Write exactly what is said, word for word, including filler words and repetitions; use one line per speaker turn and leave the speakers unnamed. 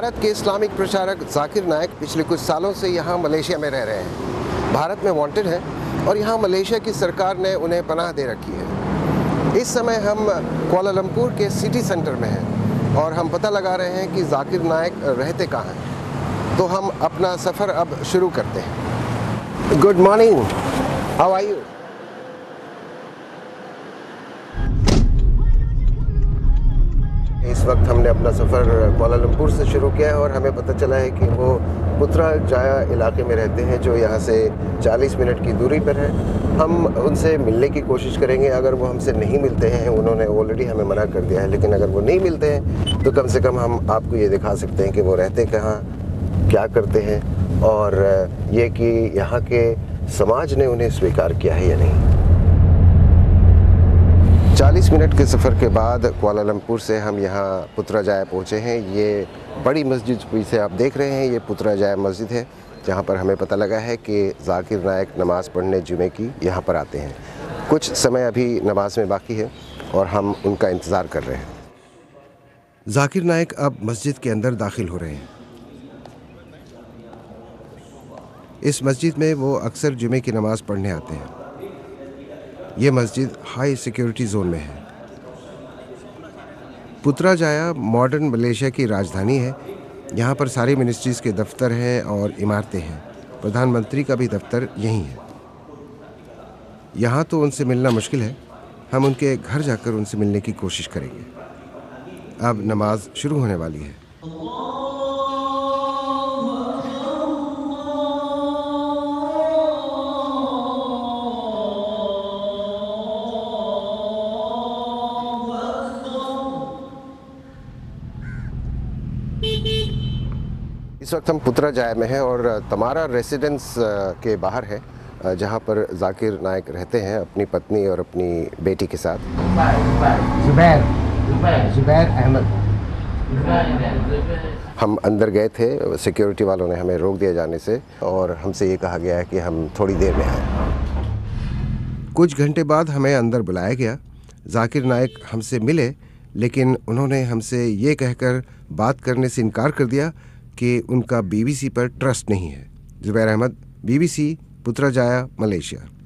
भारत के इस्लामिक प्रचारक जाकिर नाइक पिछले कुछ सालों से यहाँ मलेशिया में रह रहे हैं। भारत में वांटेड है और यहाँ मलेशिया की सरकार ने उन्हें पनाह दे रखी है। इस समय हम कुआलालंपुर के सिटी सेंटर में हैं और हम पता लगा रहे हैं कि जाकिर नाइक रहते कहाँ हैं। तो हम अपना सफ़र अब शुरू करते हैं। Good morning, how are you? इस वक्त हमने अपना सफ़र कुआलालंपुर से शुरू किया है और हमें पता चला है कि वो पुत्रजाया इलाके में रहते हैं, जो यहाँ से चालीस मिनट की दूरी पर है। हम उनसे मिलने की कोशिश करेंगे। अगर वो हमसे नहीं मिलते हैं, उन्होंने ऑलरेडी हमें मना कर दिया है, लेकिन अगर वो नहीं मिलते हैं तो कम से कम हम आपको ये दिखा सकते हैं कि वो रहते कहाँ, क्या करते हैं, और ये कि यहाँ के समाज ने उन्हें स्वीकार किया है या नहीं। चालीस मिनट के सफ़र के बाद कुआलालंपुर से हम यहाँ पुत्रजाया पहुँचे हैं। ये बड़ी मस्जिद पीछे आप देख रहे हैं, ये पुत्रजाया मस्जिद है, जहाँ पर हमें पता लगा है कि जाकिर नाइक नमाज़ पढ़ने जुमे की यहाँ पर आते हैं। कुछ समय अभी नमाज में बाकी है और हम उनका इंतज़ार कर रहे हैं। जाकिर नाइक अब मस्जिद के अंदर दाखिल हो रहे हैं। इस मस्जिद में वो अक्सर जुमे की नमाज़ पढ़ने आते हैं। ये मस्जिद हाई सिक्योरिटी जोन में है। पुत्रजाया मॉडर्न मलेशिया की राजधानी है। यहाँ पर सारी मिनिस्ट्रीज़ के दफ्तर हैं और इमारतें हैं। प्रधानमंत्री का भी दफ्तर यहीं है। यहाँ तो उनसे मिलना मुश्किल है। हम उनके घर जाकर उनसे मिलने की कोशिश करेंगे। अब नमाज शुरू होने वाली है। इस वक्त हम पुत्रजाया में हैं और तमारा रेसिडेंस के बाहर है, जहां पर जाकिर नाइक रहते हैं अपनी पत्नी और अपनी बेटी के साथ। जुबैर जुबैर अहमद। हम अंदर गए थे, सिक्योरिटी वालों ने हमें रोक दिया जाने से और हमसे ये कहा गया है कि हम थोड़ी देर में आए। कुछ घंटे बाद हमें अंदर बुलाया गया। जाकिर नाइक हमसे मिले, लेकिन उन्होंने हमसे ये कहकर बात करने से इनकार कर दिया कि उनका बीबीसी पर ट्रस्ट नहीं है। Zubair Ahmed, BBC, Putrajaya, Malaysia.